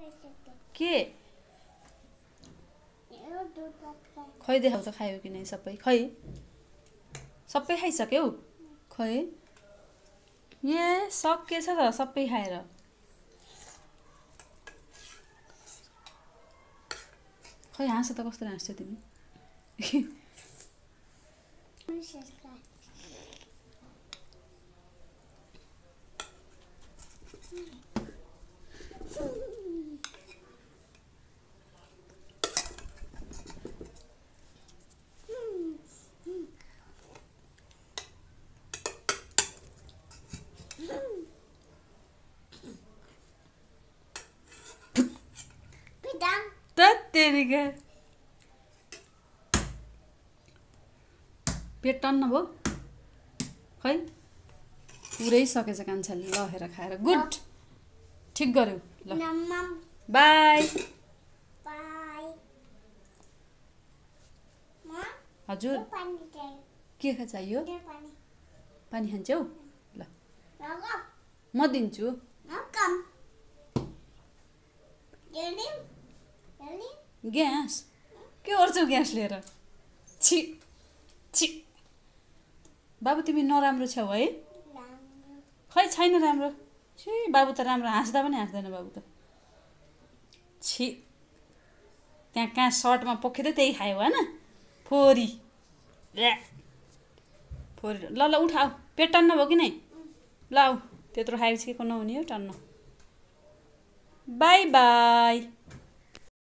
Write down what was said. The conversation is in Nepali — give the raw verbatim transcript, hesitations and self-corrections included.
के खै देखाउ त खायो कि नै सबै खै सबै खाइसक्यौ खै ए सकेछ त सबै खाएर खै हाँस त कस्तो हाँस्छौ तिमी तेरिका पेट टन्न भयो खै पुरै सकेछ कान्छाले ल हेर खाएर गुड ठिक गर्यो ल बाई हजुर के खा चाहियो पानी खान्छौ ल म दिन्छु ग्यास के गर्छौ ग्यास लिएर छि छि बाबु तिमी नराम्रो छौ है खै छैन राम्रो छि बाबु त राम्रो हाँस्दा पनि हाँस्दैन बाबु त छि त्यहाँ कहाँ सर्टमा पोखेर त्यही खायो होइन फोरी फोरी ल ल उठाऊ पेट टन्न भयो कि नै ल आऊ त्यत्रो खाएपछि के को नहुने हो टन्न बाई बाई